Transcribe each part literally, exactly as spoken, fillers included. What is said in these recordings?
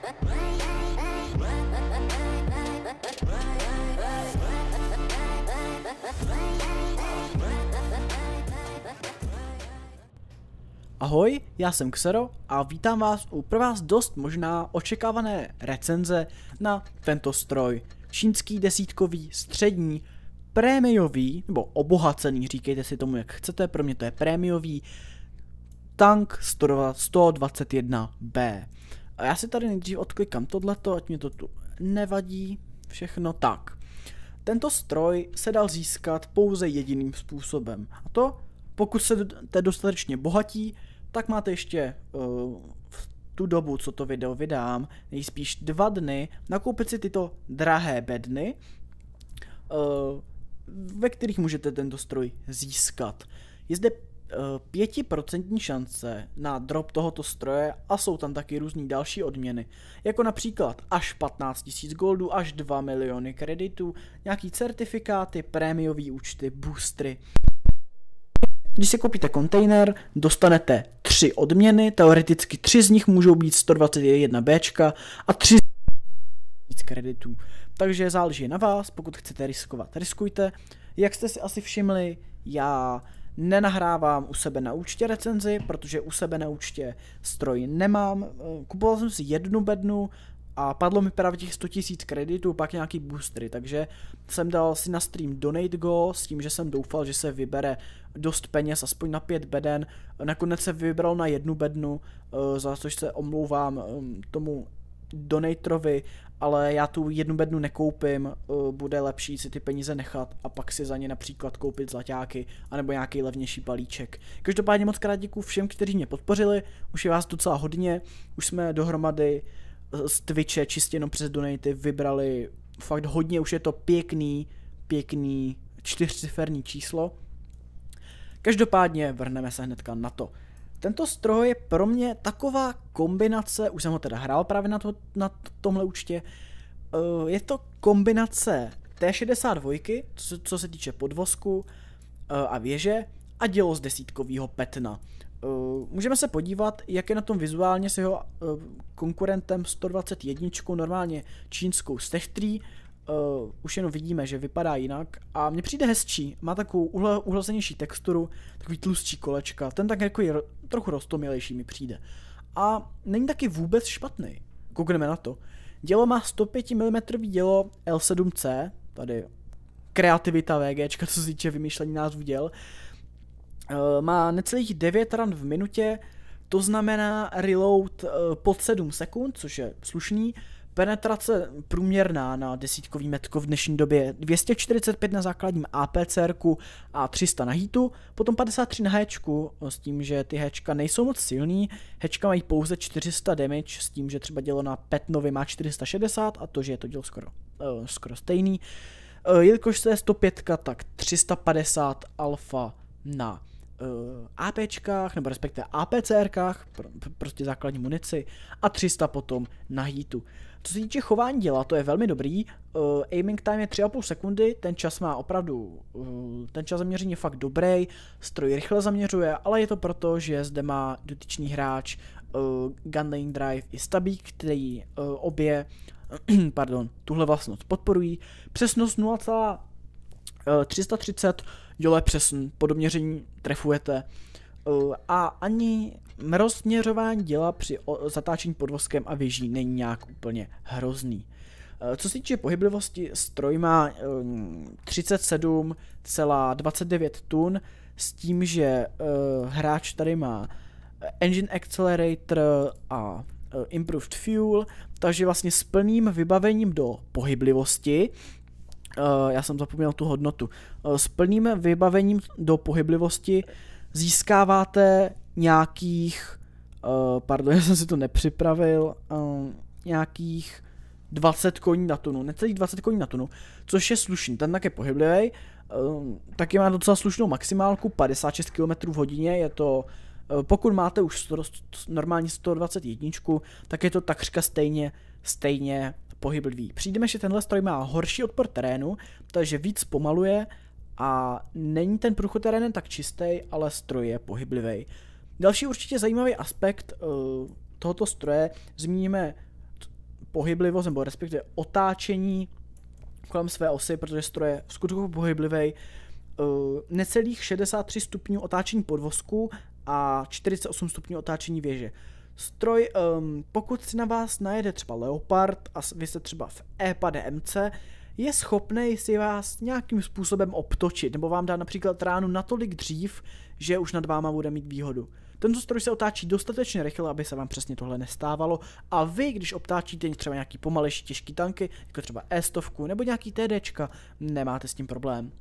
Ahoj, já jsem Xero a vítám vás u pro vás dost možná očekávané recenze na tento stroj. Čínský desítkový střední prémiový, nebo obohacený, říkejte si tomu jak chcete, pro mě to je prémiový tank sto dvacet jedna bé. A já si tady nejdřív odklikám tohleto, ať mě to tu nevadí, všechno tak. Tento stroj se dal získat pouze jediným způsobem, a to pokud jste dostatečně bohatí, tak máte ještě uh, v tu dobu, co to video vydám, nejspíš dva dny, nakoupit si tyto drahé bedny, uh, ve kterých můžete tento stroj získat. Je zde uh, pětiprocentní šance na drop tohoto stroje a jsou tam taky různý další odměny, jako například až patnáct tisíc goldů, až dva miliony kreditů, nějaký certifikáty, prémiové účty, boostry. Když si koupíte kontejner, dostanete tři odměny, teoreticky tři z nich můžou být sto dvacet jedna béčka a tři z kreditů. Takže záleží na vás, pokud chcete riskovat, riskujte. Jak jste si asi všimli, já nenahrávám u sebe na účtě recenzi, protože u sebe na účtě stroj nemám. Kupoval jsem si jednu bednu a padlo mi právě těch sto tisíc kreditů, pak nějaký boostery, takže jsem dal si na stream Donate Go s tím, že jsem doufal, že se vybere dost peněz, aspoň na pět beden. Nakonec se vybral na jednu bednu, za což se omlouvám tomu donatorovi, ale já tu jednu bednu nekoupím, bude lepší si ty peníze nechat a pak si za ně například koupit zlaťáky anebo nějaký levnější balíček. Každopádně moc krát děkuju všem, kteří mě podpořili, už je vás docela hodně, už jsme dohromady z Twitche čistě jenom přes donaty vybrali fakt hodně, už je to pěkný, pěkný čtyřciferný číslo. Každopádně vrhneme se hnedka na to. Tento stroj je pro mě taková kombinace, už jsem ho teda hrál právě na, to, na tomhle účtě, uh, je to kombinace té šedesát dva, co, co se týče podvozku uh, a věže, a dělo z desítkového petna. Uh, můžeme se podívat, jak je na tom vizuálně s jeho uh, konkurentem sto dvacet jedna, normálně čínskou Stech-Tree. Uh, už jenom vidíme, že vypadá jinak a mně přijde hezčí, má takovou uhle, uhlazenější texturu, takový tlustší kolečka, ten tak jako je trochu roztomilejší mi přijde. A není taky vůbec špatný, koukneme na to. Dělo má sto pět milimetrů dělo L sedm C, tady kreativita VGčka, co se týče vymýšlení názvu děl. Uh, má necelých devět ran v minutě, to znamená reload uh, pod sedm sekund, což je slušný. Penetrace průměrná na desítkový metko v dnešní době dvě stě čtyřicet pět na základním APCRku a tři sta na heatu, potom padesát tři na hatchku, s tím, že ty hatchka nejsou moc silný, hatchka mají pouze čtyři sta damage, s tím, že třeba dělo na Petnovi má čtyři sta šedesát a to, že je to dělo skoro, uh, skoro stejný. Uh, jelikož se je sto pět, tak tři sta padesát alfa na uh, APčkách, nebo respektive APCRkách, pr prostě základní munici, a tři sta potom na heatu. Co se týče chování děla, to je velmi dobrý, uh, aiming time je tři a půl sekundy, ten čas má opravdu, uh, ten čas zaměření je fakt dobrý, stroj rychle zaměřuje, ale je to proto, že zde má dotyčný hráč uh, Gunlaying Drive i Stabík, který uh, obě, pardon, tuhle vlastnost podporují, přesnost nula celá tři sta třicet, děle přesn, po doměření trefujete, uh, a ani rozměřování děla při zatáčení podvozkem a věží není nějak úplně hrozný. Co se týče pohyblivosti, stroj má třicet sedm celá dvacet devět tun s tím, že uh, hráč tady má Engine Accelerator a uh, Improved Fuel, takže vlastně s plným vybavením do pohyblivosti, uh, já jsem zapomněl tu hodnotu, uh, s plným vybavením do pohyblivosti získáváte nějakých, uh, pardon, já jsem si to nepřipravil, uh, nějakých dvacet koní na tunu, necelých dvacet koní na tunu, což je slušný, ten tak je pohyblivý, uh, taky má docela slušnou maximálku, padesát šest kilometrů v hodině, je to, uh, pokud máte už sto, normálně sto dvacet jedna, tak je to takřka stejně, stejně pohyblivý. Přijdeme, že tenhle stroj má horší odpor terénu, takže víc pomaluje a není ten průchod terénem tak čistý, ale stroj je pohyblivý. Další určitě zajímavý aspekt uh, tohoto stroje zmíníme pohyblivost, nebo respektive otáčení kolem své osy, protože stroj je skutečně pohyblivý. Uh, necelých šedesát tři stupňů otáčení podvozku a čtyřicet osm stupňů otáčení věže. Stroj, um, pokud si na vás najede třeba Leopard a vy jste třeba v E P A D M C, je schopný si vás nějakým způsobem obtočit, nebo vám dá například ránu natolik dřív, že už nad váma bude mít výhodu. Tento stroj se otáčí dostatečně rychle, aby se vám přesně tohle nestávalo, a vy, když obtáčíte třeba nějaký pomalejší těžký tanky, jako třeba E sto nebo nějaký TDčka, nemáte s tím problém.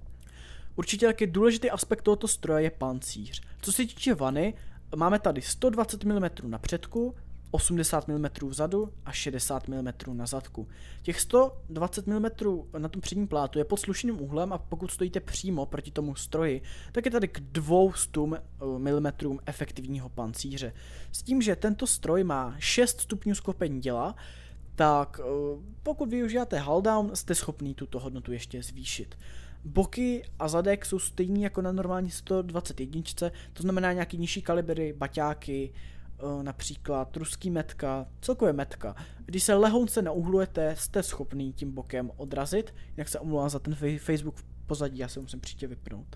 Určitě taky důležitý aspekt tohoto stroje je pancíř. Co se týče vany, máme tady sto dvacet milimetrů na předku, osmdesát milimetrů vzadu a šedesát milimetrů na zadku. Těch sto dvacet milimetrů na tom předním plátu je pod slušným úhlem, a pokud stojíte přímo proti tomu stroji, tak je tady k dvěma stům milimetrům efektivního pancíře. S tím, že tento stroj má šest stupňů sklopení děla, tak pokud využíváte hull down, jste schopný tuto hodnotu ještě zvýšit. Boky a zadek jsou stejný jako na normální sto dvacet jedna, to znamená nějaký nižší kalibry, baťáky, například ruský metka, celkově metka. Když se lehounce nauhlujete, jste schopný tím bokem odrazit, jinak se omlouvám za ten Facebook v pozadí, já se musím příště vypnout.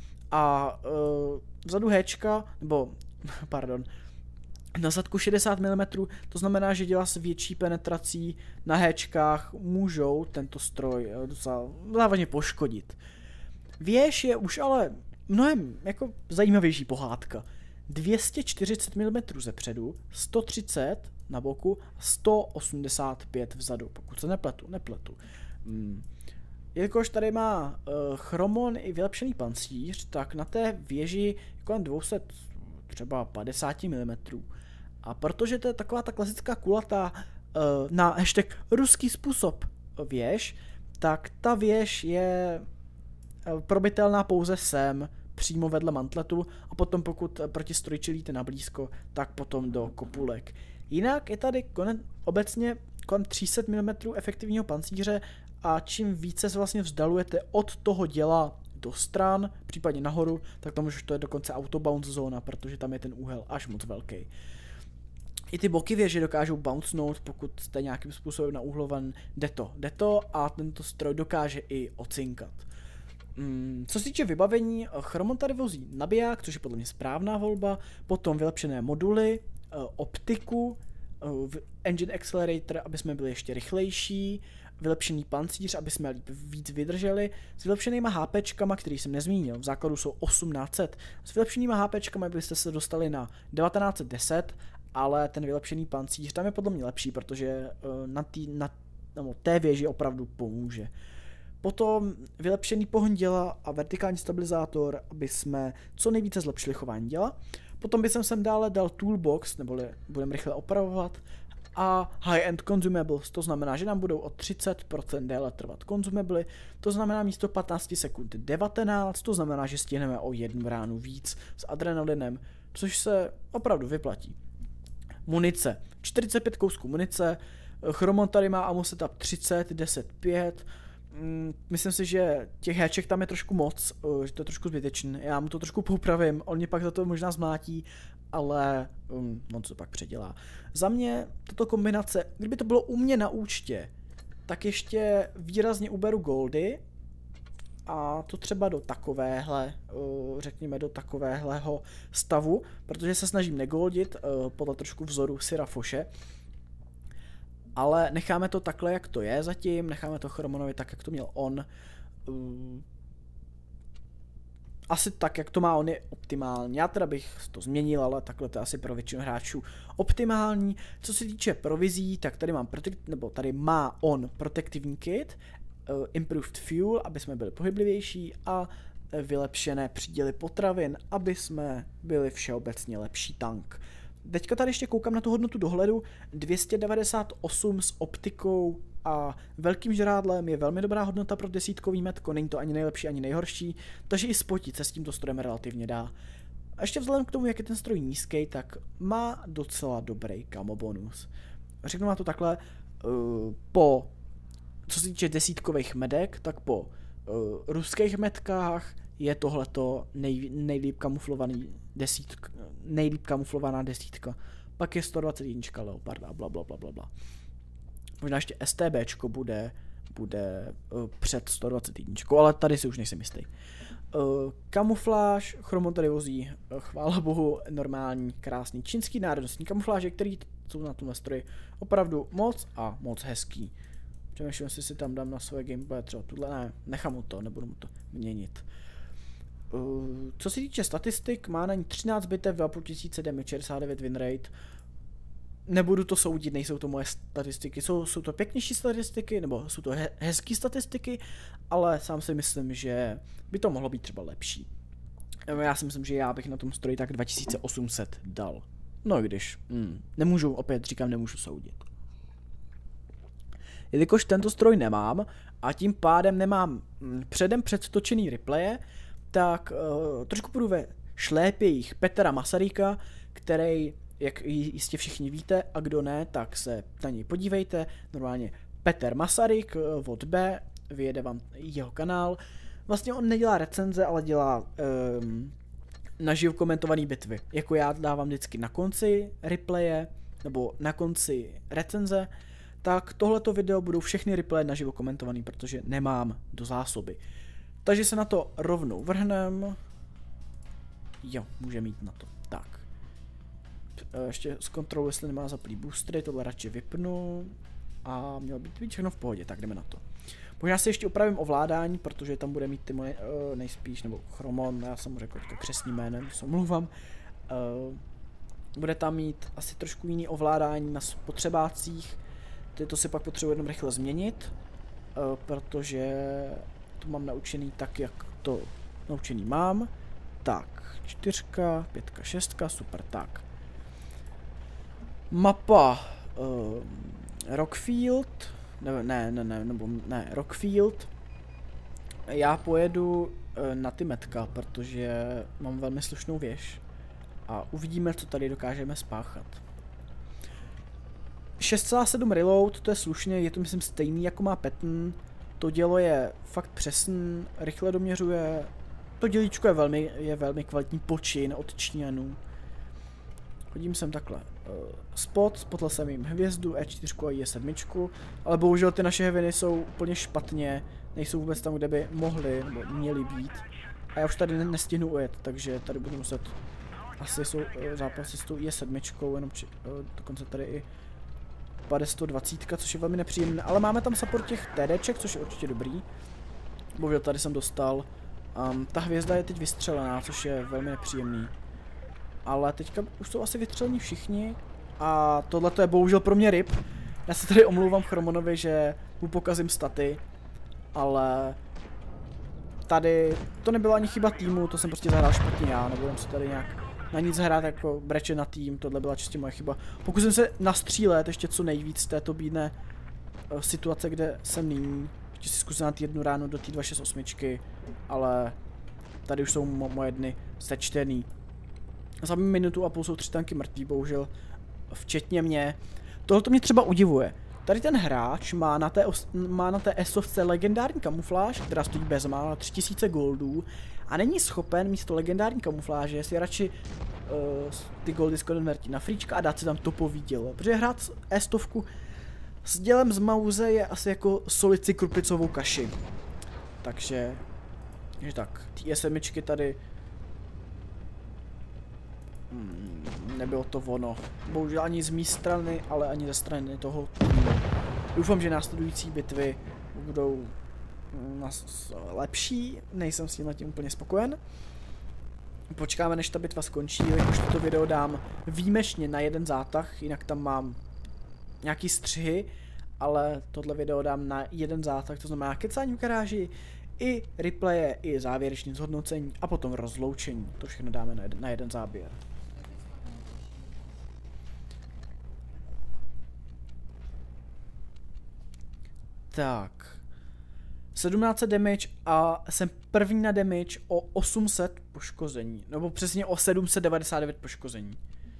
A uh, vzadu héčka, nebo, pardon, na zadku šedesát milimetrů, to znamená, že dělá s větší penetrací na héčkách můžou tento stroj docela závažně poškodit. Věž je už ale mnohem jako zajímavější pohádka. dvě stě čtyřicet milimetrů ze předu, sto třicet na boku a sto osmdesát pět vzadu, pokud se nepletu, nepletu. Hmm. Jelikož tady má uh, chromon i vylepšený pancíř, tak na té věži je kolem dvě stě třeba padesát milimetrů. A protože to je taková ta klasická kulatá uh, na hashtag ruský způsob věž, tak ta věž je uh, probitelná pouze sem, přímo vedle mantletu, a potom pokud proti stroji čelíte na blízko, tak potom do kopulek. Jinak je tady konec, obecně kolem tři sta milimetrů efektivního pancíře, a čím více se vlastně vzdalujete od toho děla do stran, případně nahoru, tak tam už to je dokonce autobounce zóna, protože tam je ten úhel až moc velký. I ty boky věže dokážou bouncenout, pokud jste nějakým způsobem naúhlovan, jde to, jde to a tento stroj dokáže i ocinkat. Hmm, co se týče vybavení, Chromon tady vozí nabiják, což je podle mě správná volba, potom vylepšené moduly, optiku, engine accelerator, aby jsme byli ještě rychlejší, vylepšený pancíř, aby jsme líp víc vydrželi, s vylepšenýma HPčkama, který jsem nezmínil, v základu jsou osmnáct set, s vylepšenýma HPčkama byste se dostali na devatenáct set deset, ale ten vylepšený pancíř tam je podle mě lepší, protože na, tý, na no, té věži opravdu pomůže. Potom vylepšený pohon děla a vertikální stabilizátor, aby jsme co nejvíce zlepšili chování děla. Potom bych sem dále dal toolbox, neboli budeme rychle opravovat, a high-end consumables, to znamená, že nám budou o třicet procent déle trvat consumably, to znamená místo patnáct sekund devatenáct, to znamená, že stihneme o jednu ránu víc s adrenalinem, což se opravdu vyplatí. Munice, čtyřicet pět kousků munice, Chromon tady má ammo setup třicet, deset, pět, myslím si, že těch héček tam je trošku moc, že to je trošku zbytečné, já mu to trošku poupravím, on mě pak za to možná zmlátí, ale um, on to pak předělá. Za mě tato kombinace, kdyby to bylo u mě na účtě, tak ještě výrazně uberu goldy, a to třeba do takovéhle, řekněme do takovéhleho stavu, protože se snažím negoldit podle trošku vzoru Syra Foshe, ale necháme to takhle, jak to je zatím, necháme to Chromonovi tak, jak to měl on. Asi tak, jak to má on, je optimální. Já teda bych to změnil, ale takhle to je asi pro většinu hráčů optimální. Co se týče provizí, tak tady mám protect, nebo tady má on protektivní kit, uh, improved fuel, aby jsme byli pohyblivější, a vylepšené příděly potravin, aby jsme byli všeobecně lepší tank. Teďka tady ještě koukám na tu hodnotu dohledu, dvě stě devadesát osm s optikou a velkým žrádlem je velmi dobrá hodnota pro desítkový metko, není to ani nejlepší, ani nejhorší, takže i spotit se s tímto strojem relativně dá. A ještě vzhledem k tomu, jak je ten stroj nízký, tak má docela dobrý camo bonus. Řeknu vám to takhle, po, co se týče desítkových medek, tak po uh, ruských metkách je tohleto nej, nejlíp kamuflovaný desítka, nejlíp kamuflovaná desítka. Pak je sto dvacet jedna Leopard a bla bla bla bla bla. Možná ještě STBčko bude, bude uh, před sto dvacet jedna, ale tady si už nejsem jistý. Uh, kamufláž, Chromon tady vozí, uh, chvála bohu, normální, krásný čínský národnostní kamufláže, který jsou na tom stroji opravdu moc a moc hezký. Přemýšlím, jestli si tam dám na své gameplay třeba tuhle, ne, nechám mu to, nebudu mu to měnit. Uh, co se týče statistik, má na ní třináct bitev, dva tisíce damage, šedesát devět win rate. Nebudu to soudit, nejsou to moje statistiky, jsou, jsou to pěknější statistiky, nebo jsou to he hezké statistiky, ale sám si myslím, že by to mohlo být třeba lepší. Já si myslím, že já bych na tom stroji tak dva tisíce osm set dal. No i když, mm, nemůžu, opět říkám, nemůžu soudit. Jelikož tento stroj nemám a tím pádem nemám mm, předem předtočený replaye, tak uh, trošku půjdu ve šlépějích Petra Masaryka, který, jak jistě všichni víte, a kdo ne, tak se na něj podívejte. Normálně Petr Masaryk uh, od B, vyjede vám jeho kanál. Vlastně on nedělá recenze, ale dělá um, naživo komentované bitvy. Jako já dávám vždycky na konci replaye, nebo na konci recenze, tak tohleto video budou všechny replaye naživo komentovaný, protože nemám do zásoby. Takže se na to rovnou vrhnem. Jo, může mít na to. Tak. Ještě zkontroluji, jestli nemá zaplý boostery, tohle radši vypnu. A mělo být být všechno v pohodě, tak jdeme na to. Možná si ještě upravím ovládání, protože tam bude mít ty moje uh, nejspíš, nebo Chromon, já jsem mu řekl jako křestním jménem, se omlouvám. Uh, bude tam mít asi trošku jiný ovládání na spotřebácích. To si pak potřebuji jenom rychle změnit, uh, protože to mám naučený tak, jak to naučený mám. Tak, čtyřka, pětka, šestka, super, tak. Mapa uh, Rockfield, ne, ne, ne, ne, nebo ne, Rockfield. Já pojedu uh, na ty metka, protože mám velmi slušnou věž a uvidíme, co tady dokážeme spáchat. šest celá sedm reload, to je slušně, je to myslím stejný jako má Patton. To dělo je fakt přesný, rychle doměřuje. To dělíčko je velmi, je velmi kvalitní počin od Číňanů. Chodím sem takhle. Uh, spot, spotl jsem jim hvězdu, E čtyři a E sedm, ale bohužel ty naše heaviny jsou úplně špatně, nejsou vůbec tam, kde by mohly, nebo měly být. A já už tady nestihnu ujet, takže tady budu muset, asi jsou uh, zápasy s tou E sedm, jenom či, uh, dokonce tady i padá sto dvacet, což je velmi nepříjemné, ale máme tam support těch TDček, což je určitě dobrý. Bohužel tady jsem dostal. Um, ta hvězda je teď vystřelená, což je velmi nepříjemný. Ale teďka už jsou asi vystřelení všichni. A tohle je bohužel pro mě rip. Já se tady omlouvám Chromonovi, že mu pokazím staty. Ale tady to nebyla ani chyba týmu, to jsem prostě zahrál špatně já. Nebudem si tady nějak na nic hrát jako breče na tým, tohle byla čistě moje chyba. Pokusím se nastřílet ještě co nejvíc z této bídné uh, situace, kde jsem nyní. Ještě si zkusím dát jednu ráno do té dva šest osm, ale tady už jsou mo moje dny sečtený. Za minutu a půl jsou tři tanky mrtví, bohužel, včetně mě. Tohle to mě třeba udivuje. Tady ten hráč má na té, má na té esovce legendární kamufláž, která stojí bezmála tři tisíce goldů a není schopen místo legendární kamufláže si radši uh, ty goldy skonvertit na fríčka a dát si tam topový dělo. Protože hrát estovku s dělem z Mauze je asi jako solit si krupicovou kaši. Takže, takže tak, ty E sedm tady hmm, nebylo to ono. Bohužel ani z mé strany, ale ani ze strany toho týmu. Doufám, že následující bitvy budou lepší, nejsem s tím tím úplně spokojen. Počkáme, než ta bitva skončí, už toto video dám výjimečně na jeden zátah, jinak tam mám nějaký střihy, ale tohle video dám na jeden zátah, to znamená kecání v garáži, i replaye, i závěrečné zhodnocení a potom rozloučení. To všechno dáme na jeden, na jeden záběr. Tak. sedmnáct set damage a jsem první na damage o osm set poškození, nebo přesně o sedm set devadesát devět poškození.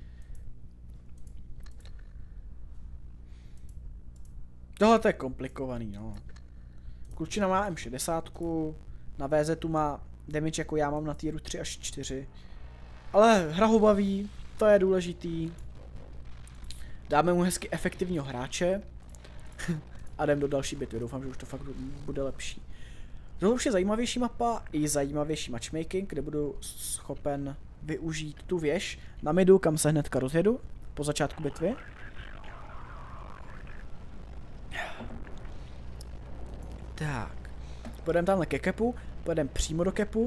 Tohle to je komplikovaný, no. Klučina má M šedesát, na V Z tu má damage jako já mám na týru tři až čtyři. Ale hra ho baví, to je důležitý. Dáme mu hezky efektivního hráče. A jdem do další bitvy, doufám, že už to fakt bude lepší. Tohle už je zajímavější mapa i zajímavější matchmaking, kde budu schopen využít tu věž na midu, kam se hnedka rozjedu po začátku bitvy. Tak, pojedeme tamhle ke kepu, pojedeme přímo do kepu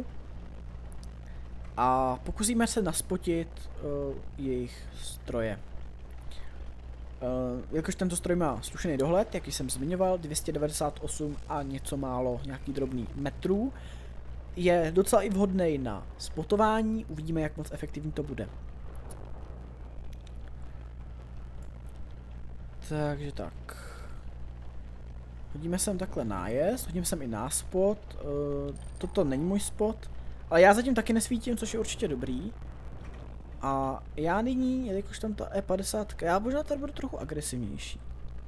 a pokusíme se naspotit uh, jejich stroje. Uh, jakož tento stroj má slušený dohled, jak jsem zmiňoval, dvě stě devadesát osm a něco málo, nějaký drobný metrů, je docela i vhodný na spotování, uvidíme, jak moc efektivní to bude. Takže tak. Hodíme sem takhle nájezd, hodíme sem i náspot, uh, toto není můj spot, ale já zatím taky nesvítím, což je určitě dobrý. A já nyní, jelikož tam ta E padesát, já možná tady budu trochu agresivnější.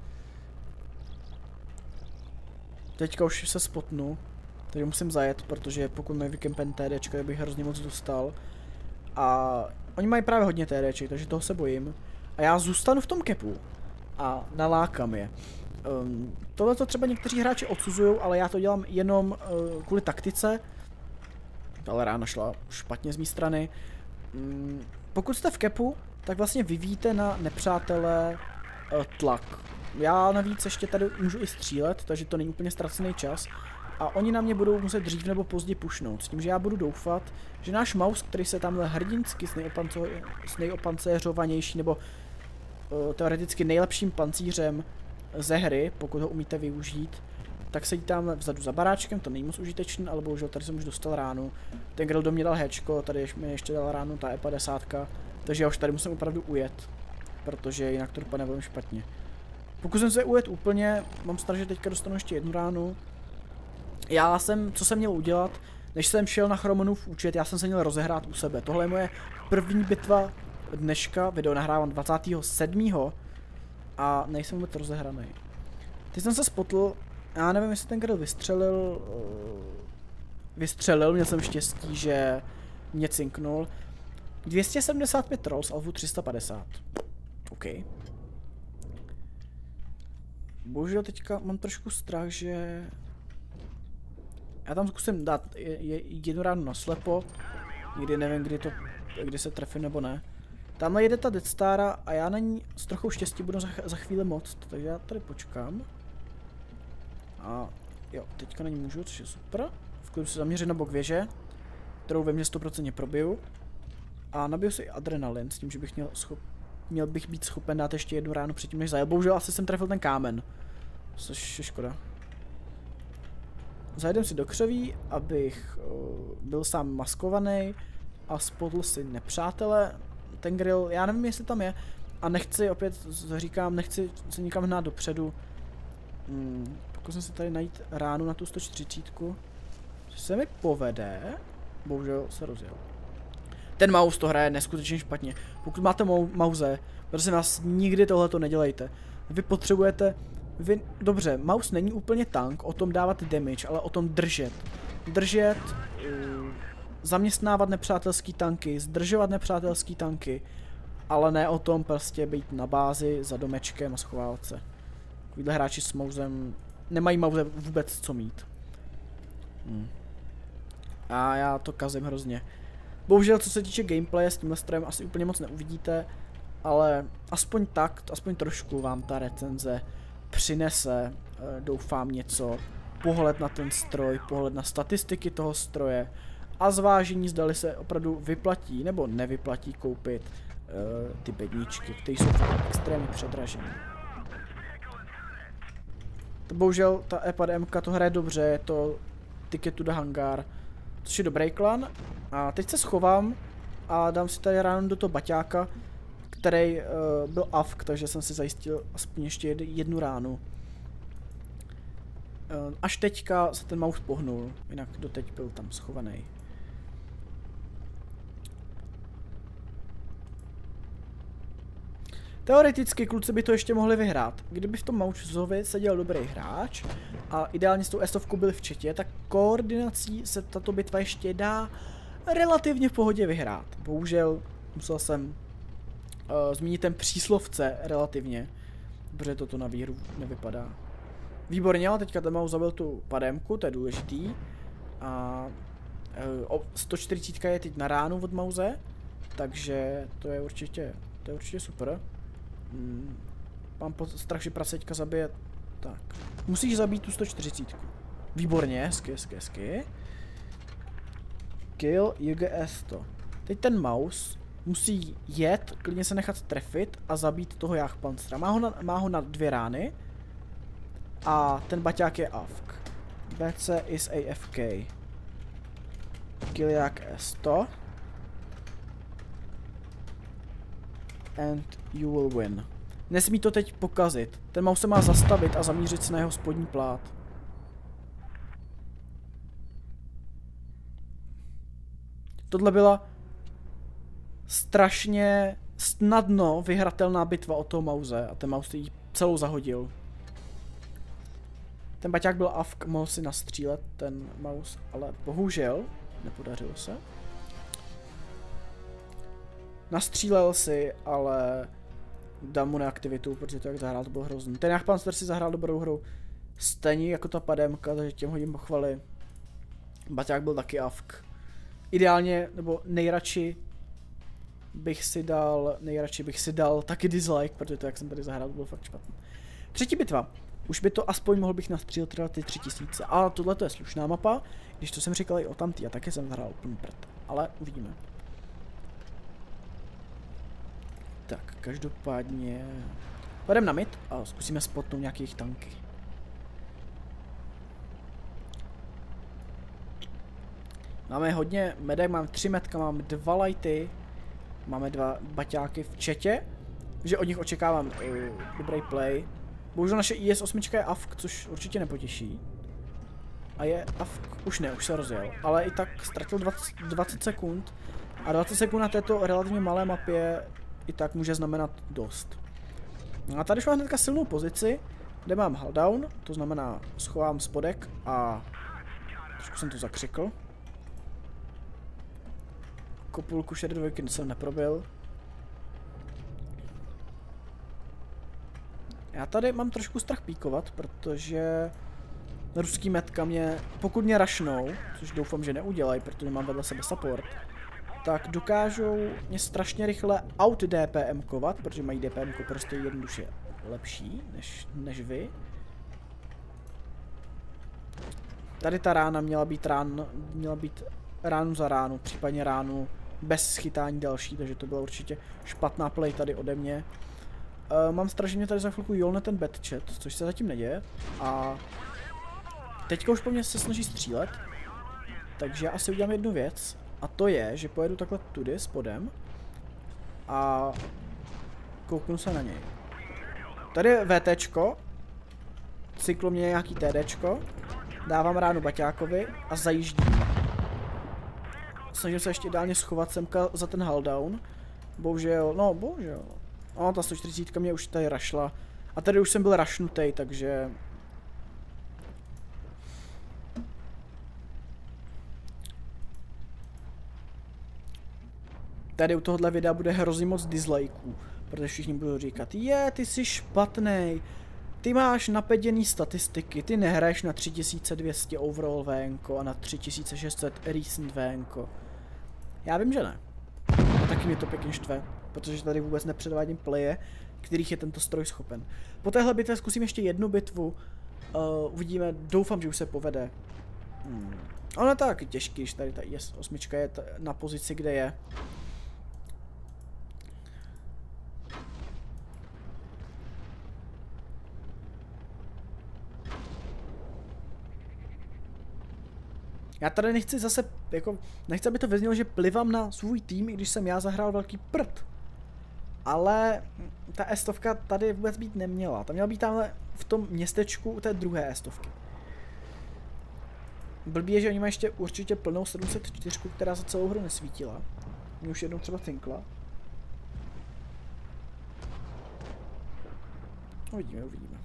Teďka už se spotnu, takže musím zajet, protože pokud mají vykempen TDčka, tak bych hrozně moc dostal. A oni mají právě hodně TDček, takže toho se bojím. A já zůstanu v tom kepu a nalákám je. Um, tohle to třeba někteří hráči odsuzují, ale já to dělám jenom uh, kvůli taktice. Ale rána šla špatně z mé strany. Um, pokud jste v kepu, tak vlastně vyvíjíte na nepřátele uh, tlak. Já navíc ještě tady můžu i střílet, takže to není úplně ztracený čas. A oni na mě budou muset dřív nebo později pušnout. S tím, že já budu doufat, že náš Maus, který se tamhle hrdinsky s, s nejopancéřovanější nebo uh, teoreticky nejlepším pancířem ze hry, pokud ho umíte využít, tak sedí tam vzadu za baráčkem, to není moc užitečný, ale bohužel tady jsem už dostal ránu. Ten grill do mě dal hečko, tady mi ještě dal ránu ta E padesát, takže já už tady musím opravdu ujet, protože jinak to dopadne velmi špatně. Pokud jsem se ujet úplně, mám strach, že teďka dostanu ještě jednu ránu. Já jsem, co jsem měl udělat, než jsem šel na Chromonův účet, já jsem se měl rozehrát u sebe. Tohle je moje první bitva dneška, video nahrávám dvacátého sedmého a nejsem vůbec rozehraný. Teď jsem se spotl, já nevím, jestli ten grill vystřelil, vystřelil, měl jsem štěstí, že mě cinknul. dvě stě sedmdesát pět rolls, alvu tři sta padesát. OK. Bohužel teďka mám trošku strach, že já tam zkusím dát jednu ránu na slepo, nikdy nevím, kdy, to, kdy se trefím nebo ne. Tamhle jede ta Death Stara a já na ní s trochou štěstí budu za, za chvíli moct, takže já tady počkám. A jo, teďka na ní můžu, což je super. V klidu se zaměřit na bok věže, kterou ve mně sto procent probiju. A nabiju si adrenalin s tím, že bych měl, schop, měl bych být schopen dát ještě jednu ránu předtím, než zajel. Bohužel asi jsem trefil ten kámen, což je škoda. Zajdem si do křoví, abych uh, byl sám maskovaný a spotl si nepřátele. Ten grill, já nevím, jestli tam je. A nechci, opět říkám, nechci se nikam hnát dopředu. Hmm, pokusím se tady najít ránu na tu sto čtyřicet. Co se mi povede? Bohužel se rozjel. Ten mouse to hraje neskutečně špatně. Pokud máte mauze, prosím vás, nikdy tohleto nedělejte. Vy potřebujete... Vy, dobře, mouse není úplně tank, o tom dávat damage, ale o tom držet. Držet, uh, zaměstnávat nepřátelský tanky, zdržovat nepřátelský tanky, ale ne o tom prostě být na bázi za domečkem a schovávat se. Takovýhle hráči s mousem nemají mauze vůbec co mít. Hmm. A já to kazím hrozně. Bohužel, co se týče gameplaye, s tímhle strojem asi úplně moc neuvidíte, ale aspoň tak, aspoň trošku vám ta recenze přinese, doufám, něco, pohled na ten stroj, pohled na statistiky toho stroje a zvážení, zdali se opravdu vyplatí nebo nevyplatí koupit uh, ty bedničky, které jsou extrémně předražené. Bohužel ta E pad M to hraje dobře, je to Ticket to the Hangar, což je dobrý klan. A teď se schovám a dám si tady ráno do toho baťáka, který uh, byl A F K, takže jsem si zajistil aspoň ještě jednu ránu. Uh, až teďka se ten mouse pohnul, jinak doteď byl tam schovaný. Teoreticky kluci by to ještě mohli vyhrát. Kdyby v tom mouseovi seděl dobrý hráč a ideálně s tou estovkou byli v chatě, tak koordinací se tato bitva ještě dá relativně v pohodě vyhrát. Bohužel musel jsem uh, zmínit ten příslovce relativně. Protože toto na výhru nevypadá. Výborně, ale teďka ten mouse zabil tu pademku, to je důležitý. A o, sto čtyřicet je teď na ránu od mouse, takže to je určitě, to je určitě super. Hmm. Mám strach, že praseťka zabije. Tak, musíš zabít tu sto čtyřicet. Výborně, hezky, hezky, hezky. Kill, U G S to. Teď ten mouse musí jet, klidně se nechat trefit a zabít toho Jagdpanzera. Má ho na, má ho na dvě rány. A ten baťák je A F K. B C is A F K. Kill jak S to. And you will win. Nesmí to teď pokazit. Ten mouse se má zastavit a zamířit se na jeho spodní plát. Tohle byla strašně snadno vyhratelná bitva o toho mouse a ten mouse ji celou zahodil. Ten baťák byl A F K, mohl si nastřílet ten mouse, ale bohužel nepodařilo se. Nastřílel si, ale dám mu neaktivitu, protože to jak zahrál, to bylo hrozný. Ten Jagdpanzer si zahrál dobrou hru, stejně jako ta pademka, takže těm hodím pochvaly. Baťák byl taky A F K. Ideálně, nebo nejradši bych si dal, nejradši bych si dal taky dislike, protože to jak jsem tady zahrál, to bylo fakt špatný. Třetí bitva. Už by to aspoň mohl bych nastřílet teda ty tři tisíce. Ale tohle to je slušná mapa, když to jsem říkal i o tamtý a taky jsem zahrál úplný prd. Ale uvidíme. Tak, každopádně půjdeme na mid a zkusíme spotnout nějaké jejich tanky. Máme hodně medek, mám tři medka, mám dva lighty, máme dva baťáky v chatě, že od nich očekávám uh, dobrý play. Bohužel naše I S osm je A F K, což určitě nepotěší. A je A F K, už ne, už se rozjel, ale i tak ztratil dvacet, dvacet sekund. A dvacet sekund na této relativně malé mapě i tak může znamenat dost. A tady už mám hnedka silnou pozici, kde mám hull down, to znamená schovám spodek a trošku jsem to zakřikl. Kopulku šedovky jsem neprobil. Já tady mám trošku strach píkovat, protože ruský metka mě, pokud mě rašnou, což doufám, že neudělají, protože mám vedle sebe support, tak dokážou mě strašně rychle out DPM-kovat, protože mají D P M prostě jednoduše lepší než, než vy. Tady ta rána měla být rán, měla být ránu za ránu, případně ránu bez schytání další, takže to byla určitě špatná play tady ode mě. Uh, mám strach, že mě tady za chvilku jolne ten bad chat, což se zatím neděje. A teďka už po mně se snaží střílet, takže já asi udělám jednu věc. A to je, že pojedu takhle tudy spodem a kouknu se na něj. Tady je VTčko, cyklo mě nějaký TDčko, dávám ránu baťákovi a zajíždím. Snažím se ještě ideálně schovat semka za ten hull down. Bohužel, no bohužel. No, ta sto čtyřicet mě už tady rašla. A tady už jsem byl rašnutej, takže... Tady u tohohle videa bude hrozně moc dislikeů. Protože všichni budou říkat, je, ty jsi špatnej. Ty máš napeděný statistiky, ty nehraješ na tři tisíce dvě stě overall vénko a na tři tisíce šest set recent vénko. Já vím, že ne. A taky mě to pěkně štve, protože tady vůbec nepředvádím playe, kterých je tento stroj schopen. Po téhle bitvě zkusím ještě jednu bitvu, uh, uvidíme, doufám, že už se povede. Hmm. Ono je to taky těžký, když tady ta I S osm je na pozici, kde je. Já tady nechci zase, jako, nechci, aby to vyznělo, že plivám na svůj tým, i když jsem já zahrál velký prd. Ale ta estovka tady vůbec být neměla. Ta měla být tamhle v tom městečku u té druhé estovky. Blbý je, že oni mají ještě určitě plnou sedm set čtyři, která za celou hru nesvítila. Mě už jednou třeba cinkla. Uvidíme, uvidíme.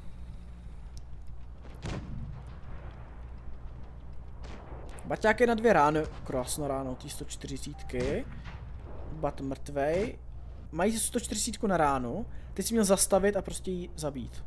Baťák je na dvě rány, krásno ráno, tý sto čtyřicítky. Bat mrtvej. mají sto čtyřicet na ránu, ty si měl zastavit a prostě ji zabít.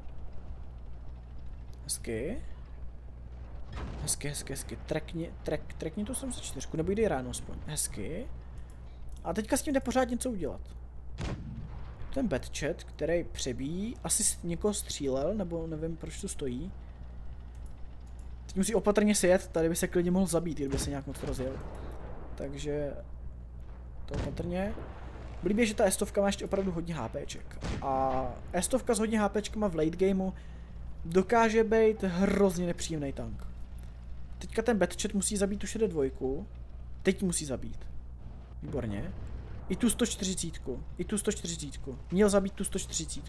Hezky. Hezky, hezky, hezky. Trekni, trek, trekni tu sedmdesát čtyři, nebo jde ráno aspoň. Hezky. A teďka s tím jde pořád něco udělat. Ten Batchat, který přebíjí, asi někoho střílel, nebo nevím, proč tu stojí. Teď musí opatrně sejet, tady by se klidně mohl zabít, kdyby se nějak moc rozjel. Takže to opatrně. Blíbě, že ta estovka má ještě opravdu hodně HPček. A estovka s hodně HPčkama v late gameu dokáže být hrozně nepříjemný tank. Teďka ten Batchat musí zabít tu šedesát dva. Teď musí zabít. Výborně. I tu sto čtyřicet. I tu sto čtyřicet. Měl zabít tu sto čtyřicet.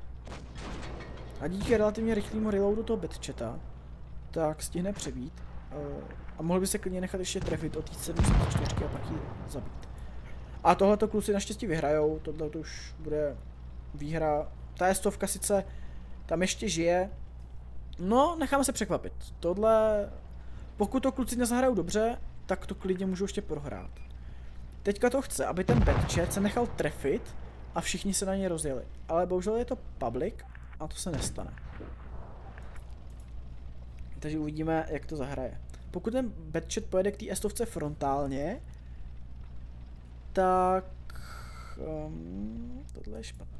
A díky relativně rychlému reloadu toho Batchata tak stihne přebít. A mohl by se klidně nechat ještě trefit od té sedmdesát čtyři a pak ji zabít. A tohleto kluci naštěstí vyhrajou. Tohle to už bude výhra. Ta estovka sice tam ještě žije. No, necháme se překvapit. Tohle, pokud to kluci nezahrajou dobře, tak to klidně můžou ještě prohrát. Teďka to chce, aby ten Batchat se nechal trefit a všichni se na něj rozjeli. Ale bohužel je to public a to se nestane. Takže uvidíme, jak to zahraje. Pokud ten Batchat pojede k té estovce frontálně, tak um, tohle je špatný.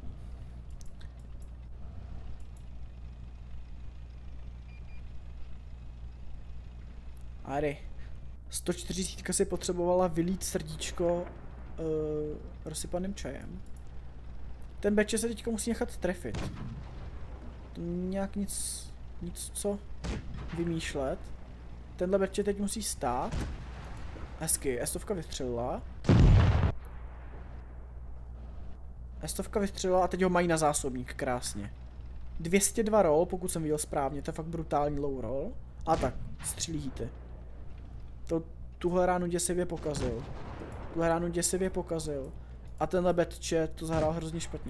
Ari, sto čtyřicet si potřebovala vylít srdíčko uh, rozsypaným čajem. Ten Batchat se teďka musí nechat trefit. To nějak nic, nic co vymýšlet. Tenhle Batchat teď musí stát. Hezky, estovka vystřelila. Estovka vystřelila a teď ho mají na zásobník, krásně. dvě stě dva roll, pokud jsem viděl správně, to je fakt brutální low roll. A tak, střílí hity. To, tuhle ránu děsivě pokazil. Tuhle ránu děsivě pokazil. A tenhle Batchat to zahrál hrozně špatně.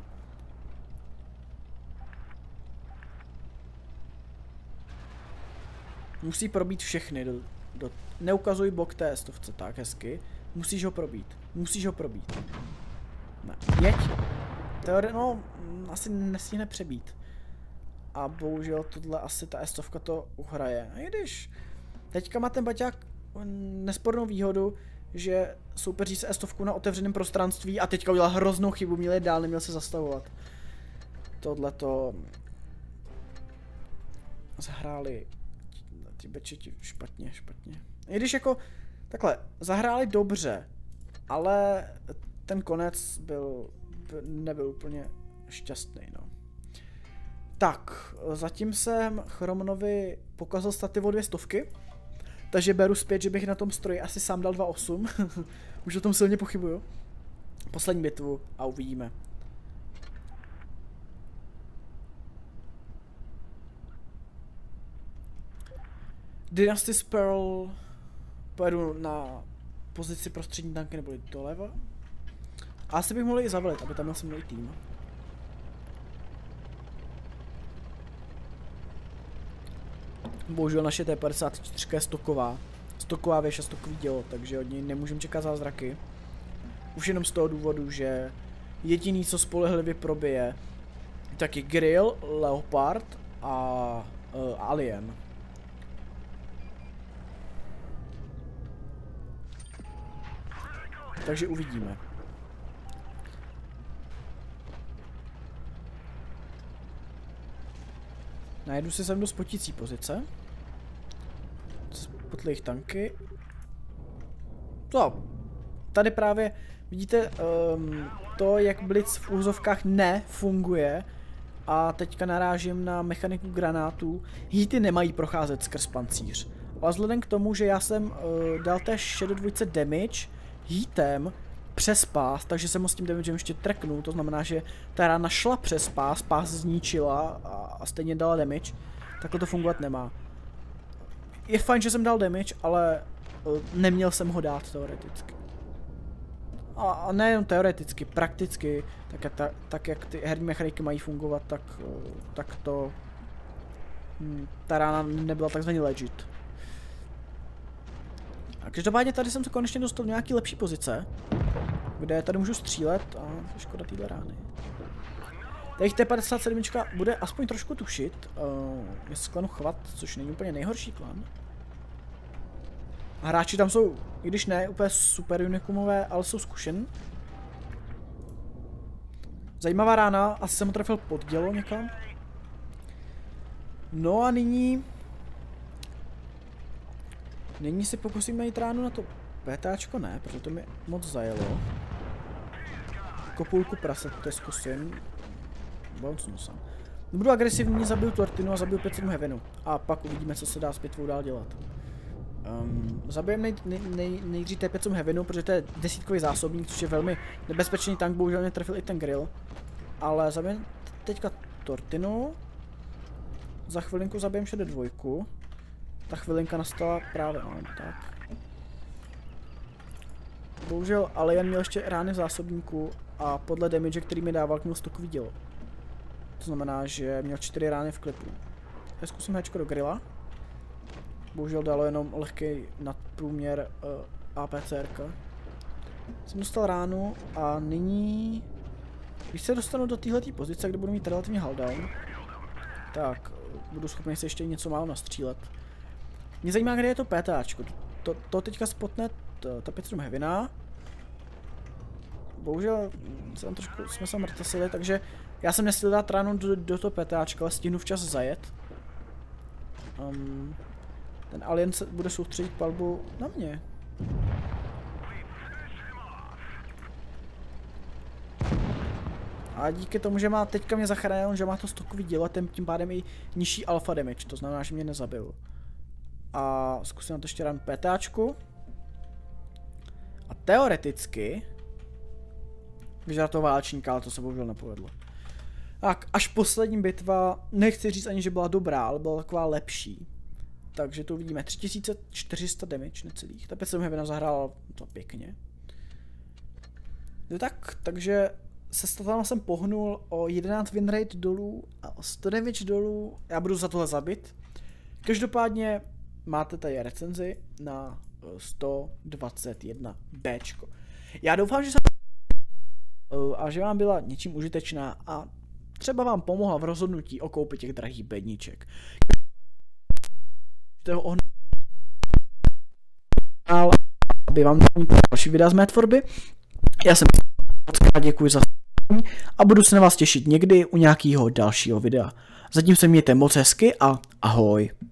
Musí probít všechny. Do, do, neukazuj bok té estovce, tak hezky. Musíš ho probít. Musíš ho probít. Ne, jeď. Teore, no, asi nestihne přebít. A bohužel tohle asi ta estovka to uhraje. A i když teďka má ten baťák nespornou výhodu, že soupeří se estovkou na otevřeném prostranství a teďka udělal hroznou chybu, měl jít dál, neměl se zastavovat. Tohle to zahráli ty Batchati špatně, špatně. I když jako takhle, zahráli dobře, ale ten konec byl, nebyl úplně šťastný, no. Tak, zatím jsem Chromnovi pokazal staty o dvě stovky, takže beru zpět, že bych na tom stroji asi sám dal dva osm. Už o tom silně pochybuju. Poslední bitvu a uvidíme. Dynasty's Pearl. Pojedu na pozici prostřední tanky nebo doleva. A asi bych mohl i zavolit, aby tam měl se mnou tým. Bohužel naše T padesát čtyři je stoková. Stoková věž a stokový dělo, takže od něj nemůžeme čekat zázraky. Už jenom z toho důvodu, že jediný, co spolehlivě probije, tak je Grill, Leopard a uh, Alien. Takže uvidíme. Najdu si sem do spotící pozice. Spotlých tanky. To. Tady právě vidíte um, to, jak Blitz v úzovkách nefunguje. A teďka narážím na mechaniku granátů. Hity nemají procházet skrz pancíř. Ale vzhledem k tomu, že já jsem uh, dal té šedesát dva damage hitem přes pás, takže jsem ho s tím damagem ještě tracknul, to znamená, že ta rána šla přes pás, pás zničila a, a stejně dala damage, takhle to fungovat nemá. Je fajn, že jsem dal damage, ale uh, neměl jsem ho dát teoreticky. A, a nejen teoreticky, prakticky, tak jak, ta, tak jak ty herní mechaniky mají fungovat, tak, uh, tak to hm, ta rána nebyla takzvaně legit. A každopádně tady jsem se konečně dostal do nějaký lepší pozice. kde tady můžu střílet a škoda téhle rány. Teď T padesát sedm bude aspoň trošku tušit. Uh, je z klanu Chvat, což není úplně nejhorší klan. A hráči tam jsou, i když ne úplně super unikumové, ale jsou zkušen. Zajímavá rána, asi jsem ho trefil pod dělo někam. No a nyní... Nyní si pokusíme jít ránu na to PTAčko, ne, protože to mi moc zajelo. Kopulku praset, to je zkusím. Bouncnu jsem. Budu agresivní, zabiju Tortinu a zabiju pět sedm Heavenu. A pak uvidíme, co se dá s pitvou dál dělat. Um, zabijem nej, nej, nej, nejdřív T pět sedm Heavenu, protože to je desítkový zásobník, což je velmi nebezpečný tank, bohužel mě trefil i ten grill. Ale zabijem teďka Tortinu. Za chvilinku zabijem šedé dvojku. Ta chvilinka nastala právě, no, tak. Bohužel Alien měl ještě rány v zásobníku a podle damage, který mi dával, měl stokový dělo. To znamená, že měl čtyři rány v klipu. Já zkusím hečko do grilla. Bohužel dalo jenom lehký nadprůměr uh, APCRka. Jsem dostal ránu a nyní... Když se dostanu do téhletý pozice, kde budu mít relativně hulldown, tak budu schopný se ještě něco málo nastřílet. Mě zajímá, kde je to PTAčko. To, to teďka spotne ta pět sedm Heavena. Bohužel se tam trošku, jsme se mrtasili, takže já jsem nestihl dát ránu do, do toho PTAčka, ale stihnu včas zajet. Um, ten Alien se bude soustředit palbu na mě. A díky tomu, že má teďka mě zachránil, že má to stokový dělo, tím pádem i nižší alpha damage, to znamená, že mě nezabil. A zkusím na to ještě ránu PTAčku. A teoreticky vyžádá toho válčníka, ale to se bohužel nepovedlo. Tak, až poslední bitva, nechci říct ani, že byla dobrá, ale byla taková lepší. Takže tu vidíme tři tisíce čtyři sta damage necelých. Ta pět sedm Heavena zahrála to pěkně. No tak, takže se statama jsem pohnul o jedenáct win rate dolů a o sto damage dolů. Já budu za tohle zabit. Každopádně máte tady recenzi na sto dvacet jedna béčko. Já doufám, že jsem a že vám byla něčím užitečná a třeba vám pomohla v rozhodnutí o koupi těch drahých bedniček. Aby vám další videa z mé tvorby. Já jsem moc krát děkuji za sledování a budu se na vás těšit někdy u nějakého dalšího videa. Zatím se mějte moc hezky a ahoj.